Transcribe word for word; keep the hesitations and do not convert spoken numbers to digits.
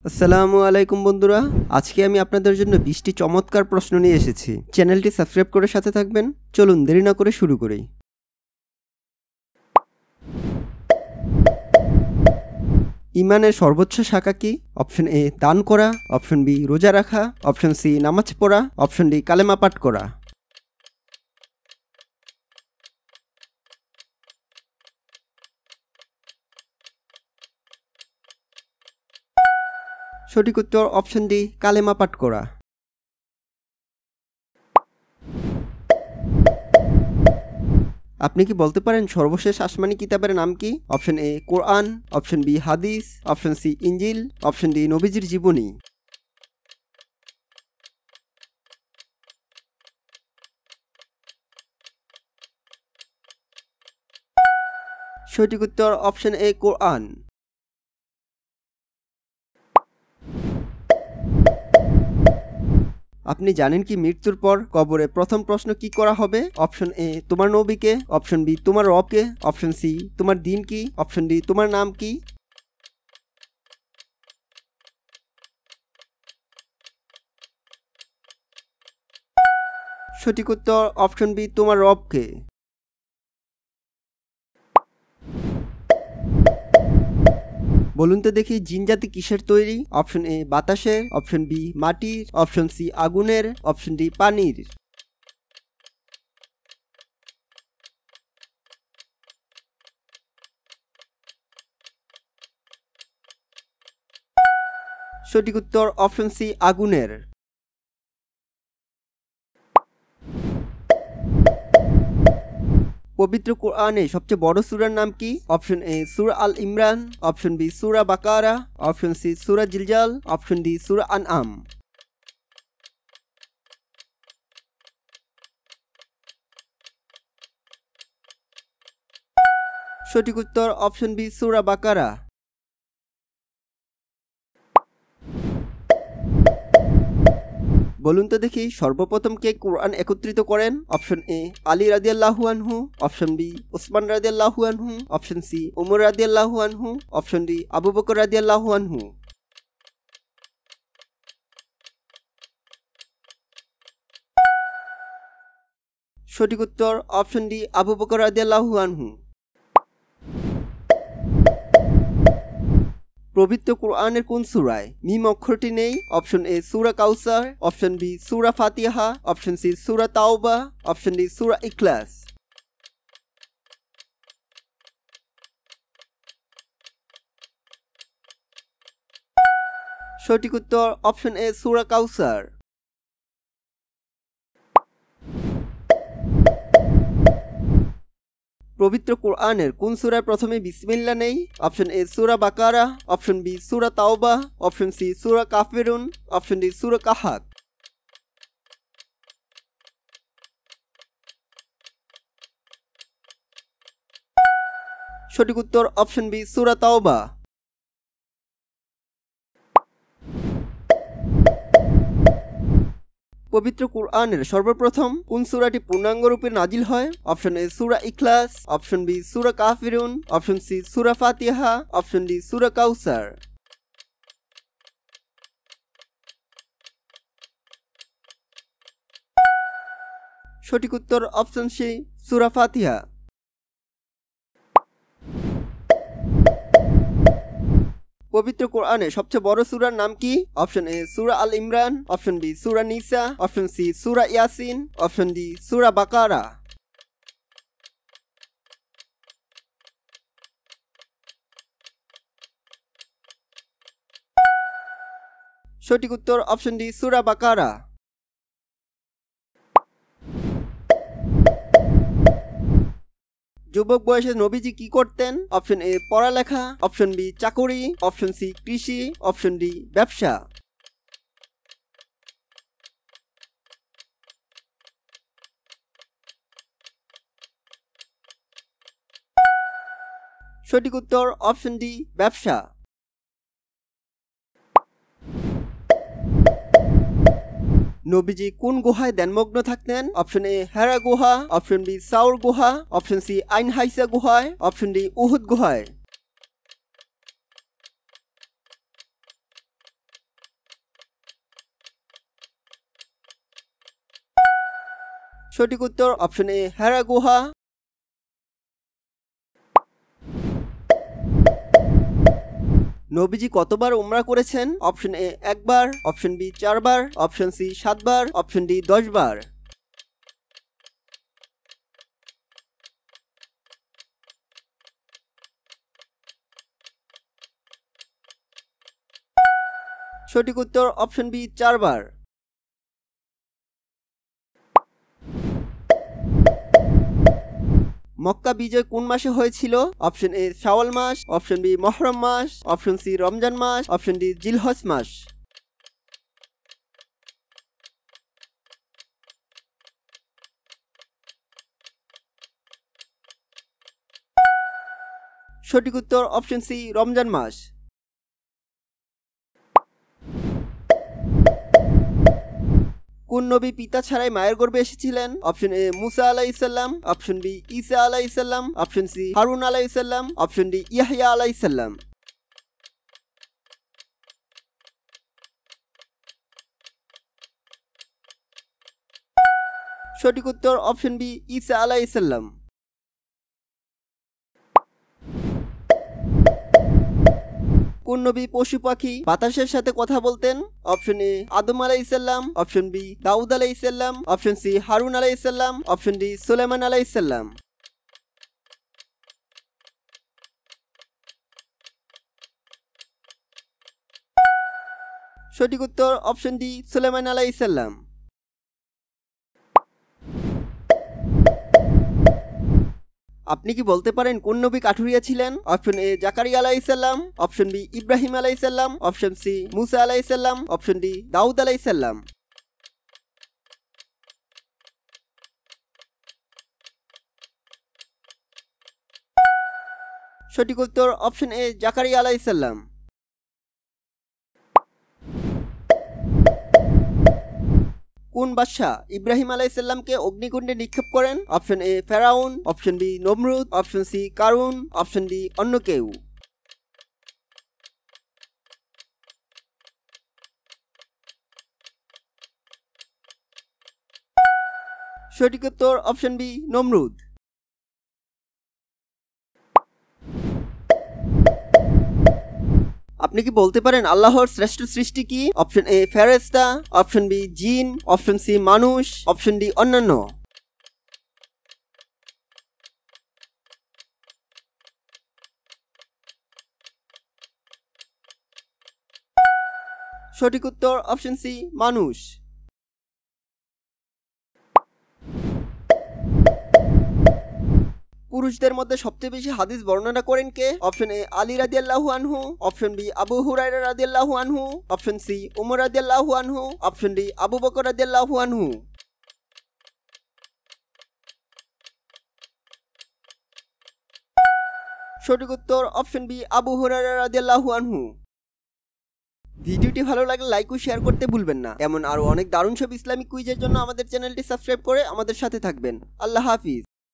আসসালামু আলাইকুম বন্ধুরা, আজকে আমি আপনাদের জন্য বিশটি চমৎকার প্রশ্ন নিয়ে এসেছি। চ্যানেলটি সাবস্ক্রাইব করে সাথে থাকবেন। চলুন দেরি না করে শুরু করি। ঈমানের সর্বোচ্চ শাখা কি? অপশন এ দান করা, অপশন বি রোজা রাখা, অপশন সি নামাজ পড়া, অপশন ডি কালেমা পাঠ করা। সঠিক উত্তর অপশন ডি কালেমা পাঠ করা। আপনি কি বলতে পারেন সর্বশেষ আসমানি কিতাবের নাম কি? অপশন এ কোরআন, অপশন বি হাদিস, অপশন সি ইনজিল, অপশন ডি নবীজির জীবনী। সঠিক উত্তর অপশন এ কোরআন। আপনি জানেন কি মৃত্যুর পর কবরে প্রথম প্রশ্ন কি করা হবে? অপশন এ তোমার নবীকে, অপশন বি তোমার রবকে, অপশন সি তোমার দিন কি, অপশন ডি তোমার নাম কি। সঠিক উত্তর অপশন বি তোমার রবকে। বলুন তো দেখি জিন জাতি কিসের তৈরি? অপশন এ বাতাসের, অপশন বি মাটির, অপশন সি আগুনের, অপশন ডি পানির। সঠিক উত্তর অপশন সি আগুনের। পবিত্র কোরআনে সবচেয়ে বড় সূরার নাম কি? অপশন এ সূরা আল ইমরান, অপশন বি সূরা বাকারা, অপশন সি সূরা জিলজাল, অপশন ডি সূরা আনআম। সঠিক উত্তর অপশন বি সূরা বাকারা। বলুন তো দেখি সর্বপ্রথম কে কোরআন একত্রিত করেন? অপশন এ আলী রাদিয়াল্লাহু আনহু, অপশন বি উসমান রাদিয়াল্লাহু আনহু, অপশন সি উমর রাদিয়াল্লাহু আনহু, অপশন ডি আবু বকর রাদিয়াল্লাহু আনহু। সঠিক উত্তর অপশন ডি আবু বকর রাদিয়াল্লাহু আনহু। পবিত্র কোরআনের কোন সূরায় মিম অক্ষরটি নেই? অপশন এ সূরা কাউসার, অপশন বি সূরা ফাতিহা, অপশন সি সূরা তাওবা, অপশন ডি সূরা ইখলাস। সঠিক উত্তর অপশন এ সূরা কাউসার। পবিত্র কোরআনের কোন সূরার প্রথমে বিসমিল্লাহ নেই? অপশন এ সূরা বাকারা, অপশন বি সূরা তাওবা, অপশন সি সূরা কাফিরুন, অপশন ডি সূরা কাহাফ। সঠিক উত্তর অপশন বি সূরা তাওবা। পবিত্র কোরআনের সর্বপ্রথম কোন সূরাটি পূর্ণাঙ্গ রূপে নাজিল হয়? অপশন এ সূরা ইখলাস, অপশন বি সূরা কাফিরুন, অপশন সি সূরা ফাতিহা, অপশন ডি সূরা কাউসার। সঠিক উত্তর অপশন সি সূরা ফাতিহা। পবিত্র কোরআনে সবচেয়ে বড় সূরার নাম কি? অপশন এ সূরা আল ইমরান, অপশন বি সূরা নিসা, অপশন সি সূরা ইয়াসিন, অপশন ডি সূরা বাকারা। সঠিক উত্তর অপশন ডি সূরা বাকারা। যুবক বয়সে নবীজি কি করতেন? অপশন এ পড়ালেখা, অপশন বি চাকুরি, অপশন সি কৃষি, অপশন ডি ব্যবসা। সঠিক উত্তর অপশন ডি ব্যবসা। নবীজি কোন গুহায় ধ্যানমগ্ন থাকতেন? অপশন এ হেরা গুহা, অপশন বি সাউর গুহা, অপশন সি আইন হাইসা গুহায়, অপশন ডি উহুদ গুহায়। সঠিক উত্তর অপশন এ হেরা গুহা। নবীজি কতবার উমরা করেছেন? অপশন এ একবার, অপশন বি চারবার, অপশন সি সাতবার, অপশন ডি দশ বার। সঠিক উত্তর অপশন বি চারবার। মক্কা বিজয় কোন মাসে হয়েছিল? অপশন এ শাওয়াল মাস, অপশন বি মুহররম মাস, অপশন সি রমজান মাস, অপশন ডি জিলহজ মাস। সঠিক উত্তর অপশন সি রমজান মাস। কোন নবী পিতা ছাড়াই মায়ের গর্ভে এসেছিলেন? অপশন এ মুসা আলাইহিসসালাম, অপশন বি ঈসা আলাইহিসসালাম, অপশন সি হারুন আলাইহিসসালাম, অপশন ডি ইয়াহইয়া আলাইহিসসালাম। সঠিক উত্তর অপশন বি ঈসা আলাইহিসসালাম। কোন নবী পশু পাখি বাতাসের সাথে কথা বলতেন? অপশন এ আদম আলাইহিসসালাম, অপশন বি দাউদ আলাইহিসসালাম, অপশন সি হারুন আলাইহিসসালাম, অপশন ডি সুলাইমান আলাইহিসসালাম। সঠিক উত্তর অপশন ডি সুলাইমান আলাইহিসসালাম। আপনি কি বলতে পারেন কোন নবী কাঠুরিয়া ছিলেন? অপশন এ জাকারিয়া আলাইহিসসালাম, অপশন বি ইব্রাহিম আলাইহিসসালাম, অপশন সি মুসা আলাইহিসসালাম, অপশন ডি দাউদ আলাইহিসসালাম। সঠিক উত্তর অপশন এ জাকারিয়া আলাইহিসসালাম। কোন বাদশা ইব্রাহিম আলাইহিসসালামকে অগ্নিকুণ্ডে নিক্ষেপ করেন? অপশন এ ফেরাউন, অপশন বি নমরুদ, অপশন সি কারুন, অপশন ডি অন্য কেউ। সঠিক উত্তর অপশন বি নমরুদ। আপনি কি বলতে পারেন আল্লাহর শ্রেষ্ঠ সৃষ্টি কি? অপশন এ ফেরেশতা, অপশন বি জিন, অপশন সি মানুষ, অপশন ডি অন্যান্য। সঠিক উত্তর অপশন সি মানুষ। পুরুষদের মধ্যে সবচেয়ে বেশি হাদিস বর্ণনা করেন কে? অপশন এ আলী রাদিয়াল্লাহু আনহু, অপশন বি আবু হুরায়রা রাদিয়াল্লাহু আনহু, অপশন সি উমর রাদিয়াল্লাহু আনহু, অপশন ডি আবু বকর রাদিয়াল্লাহু আনহু। সঠিক উত্তর অপশন বি আবু হুরায়রা রাদিয়াল্লাহু আনহু। ভিডিওটি ভালো লাগলে লাইক ও শেয়ার করতে ভুলবেন না। এমন আরো অনেক দারুণ সব ইসলামিক কুইজের জন্য আমাদের চ্যানেলটি সাবস্ক্রাইব করে আমাদের সাথে থাকবেন। আল্লাহ হাফিজ।